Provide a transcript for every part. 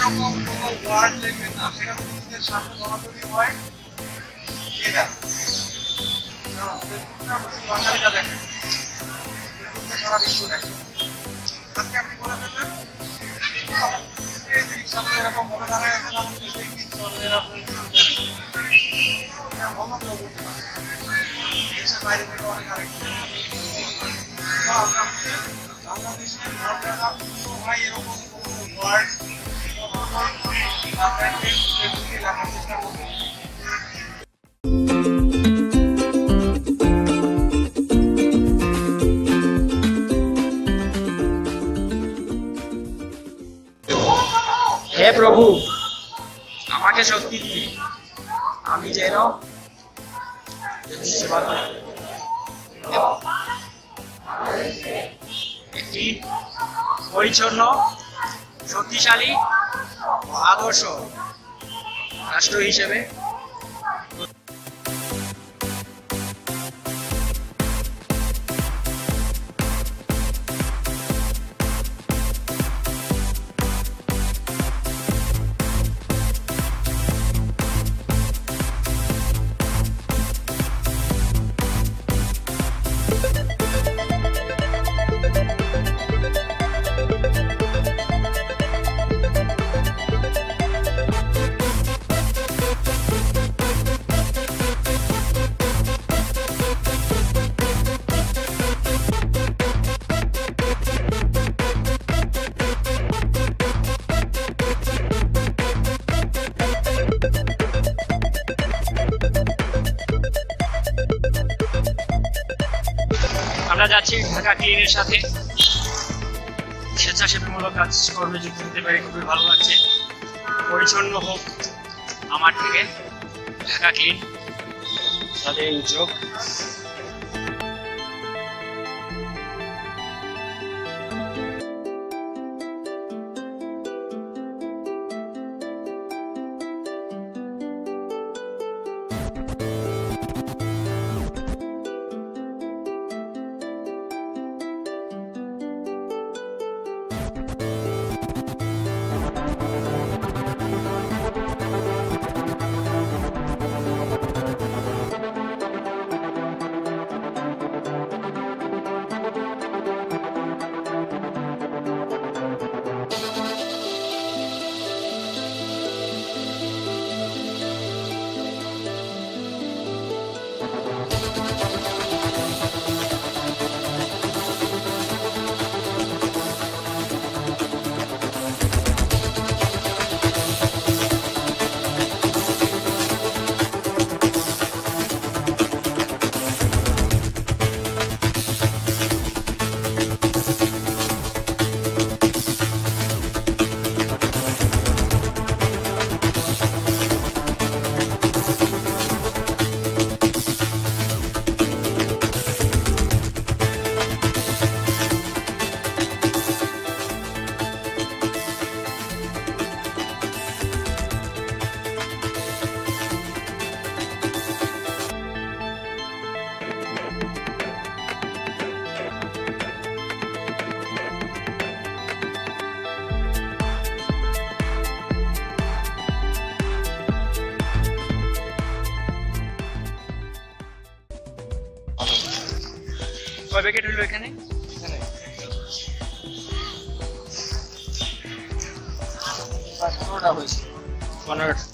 রকম কোনো ওয়ার্ড লিখবেন না, সেটা নিজেদের সামনে বলাবলি হয় এটা বাঙালিটা দেখেন, সারা বিশ্ব দেখেন। আজকে আপনি বলে ফেললেন সামনে এরকম মনে দাঁড়ায় এখন আমাদের দেশে কি চলে এরকম ভালো কেউ বলতে পারে দেশের বাইরে থেকে অনেক আরেক বাংলাদেশের ভাই এরকম কোনো ওয়ার্ড লেখার চেষ্টা করবেন। হে প্রভু, আমাকে শক্তি দিন, আমি যেন সেবা করি এবং একটি পরিচ্ছন্ন, শক্তিশালী ও আদর্শ রাষ্ট্র হিসেবে আমরা যাচ্ছি ঢাকা ক্লিনের সাথে স্বেচ্ছাসেবামূলক কাজকর্মে যুক্ত হতে পেরে খুবই ভালো লাগছে। পরিচ্ছন্ন হোক আমার থেকে ঢাকা ক্লিন, তাদের উদ্যোগ। কয় প্যাকেট হলো এখানে? 15টা হয়েছে। 15টা।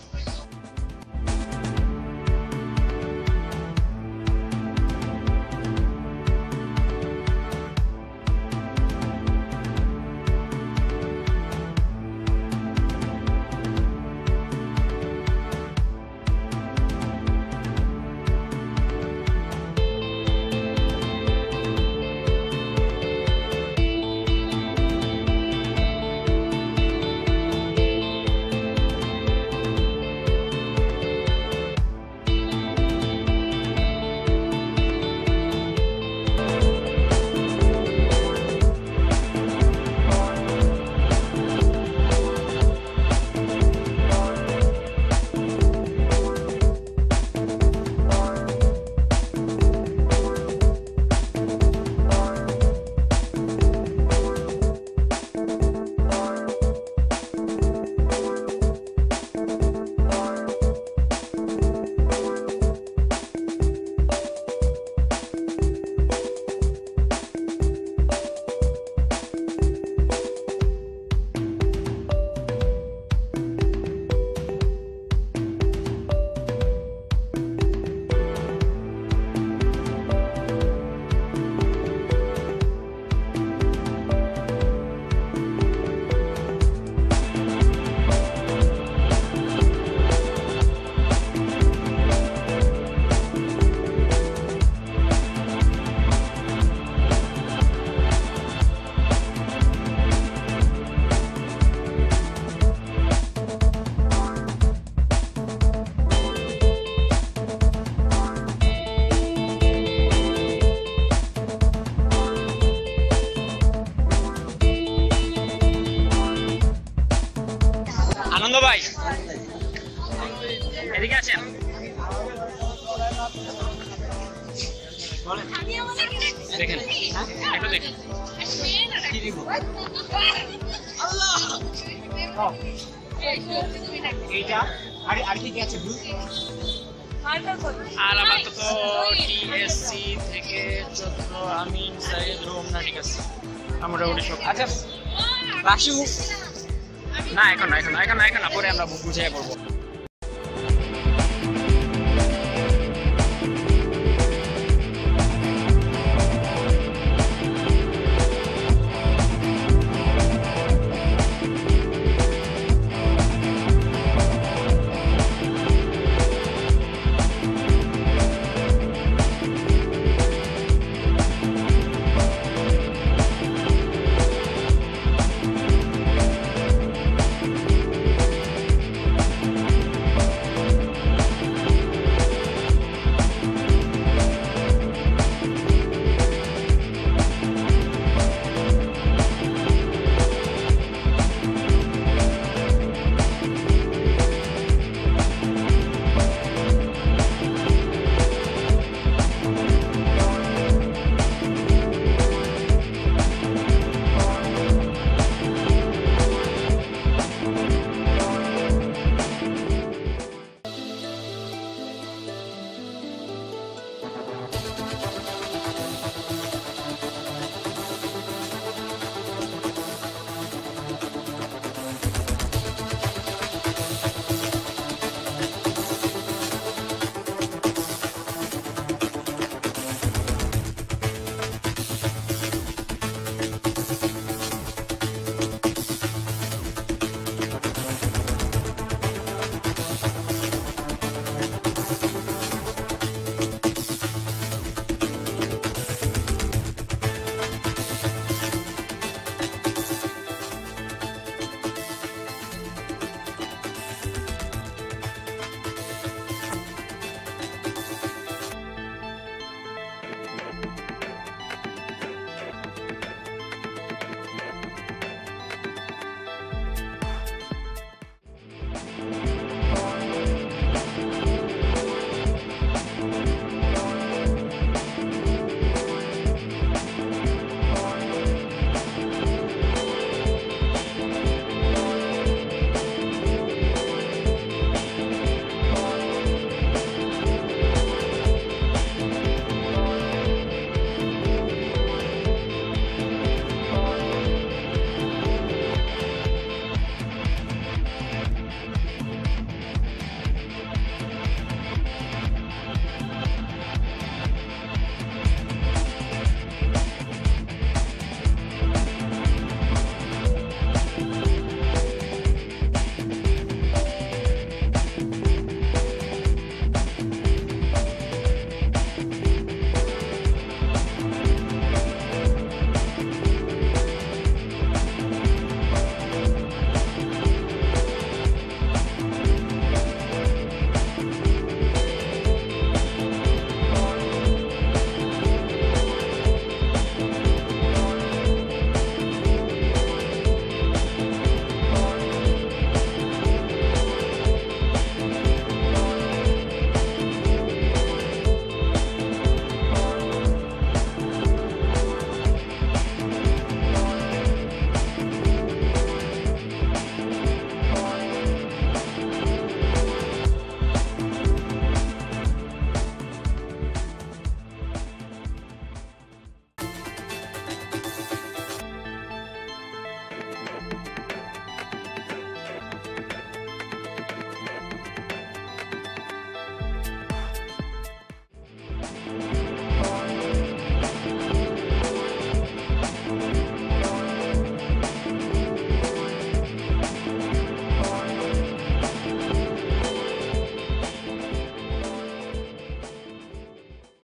আনন্দ ভাই এদিকে আছেন দেখেন একটু দেখুন এইটা আর কি কি আছে আর আপাতত টিএসসি থেকে 14 আমি সাইড রুম না ঠিক আছে আমরা ওটা সব আচ্ছা রাশি না এখন না পরে আমরা বুঝে পড়বো